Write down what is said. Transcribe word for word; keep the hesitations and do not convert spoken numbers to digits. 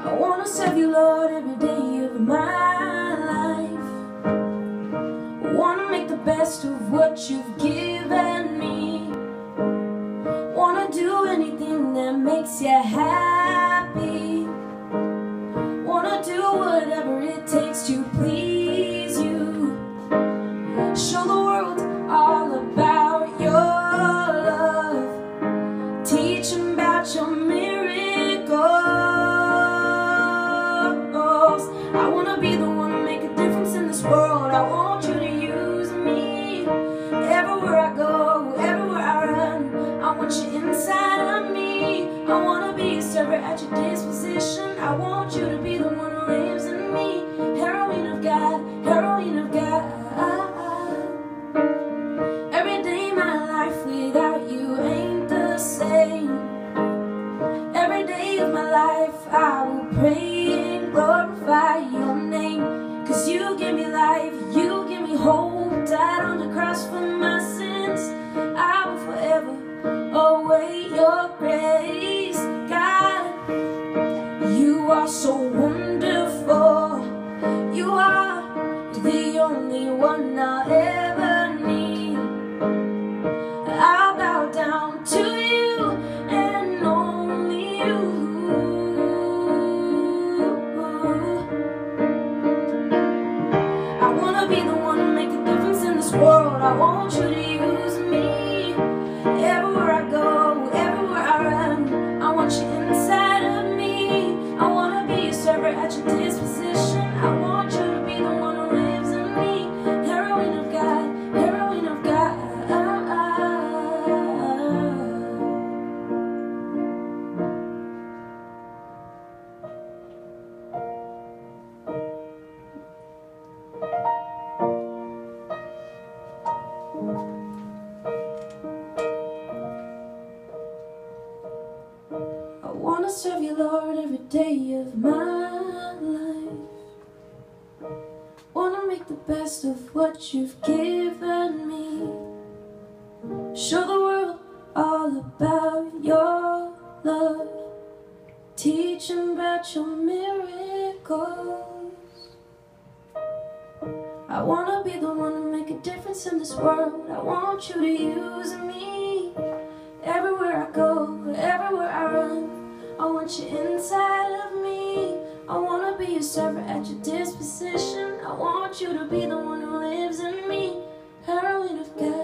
I wanna serve you, Lord, every day of my life. I wanna make the best of what you've given me. Wanna do anything that makes you happy. Wanna do whatever it takes to please you. Show the world all about your love. Teach them about your miracles. I wanna be the one to make a difference in this world. I want you to use me. Everywhere I go, everywhere I run, I want you inside of me. I wanna be a servant at your disposition. I want you to be the one who lives in me. Heroine of God, heroine of God. Every day my life without you ain't the same. Every day of my life I will pray and glorify your name. Cause you give me life, you give me hope. Died on the cross for my sins. I will forever await your grace. God, you are so wonderful. You are the only one I'll ever need. I'll bow down to you and only you. I wanna be the one to make a difference in this world. I want you to use me. Everywhere I go, everywhere I run, I want you inside of me. I wanna be a servant at your disposition. I want you to be the one who lives in me. Heroine of God, heroine of God. I wanna serve you, Lord, every day of my life. Wanna make the best of what you've given me. Show the world all about your love. Teach them about your miracles. I wanna be the one to make a difference in this world. I want you to use me. Everywhere I go, everywhere I run, I want you inside of me. I wanna be a servant at your disposition. I want you to be the one who lives in me. Heroine of God.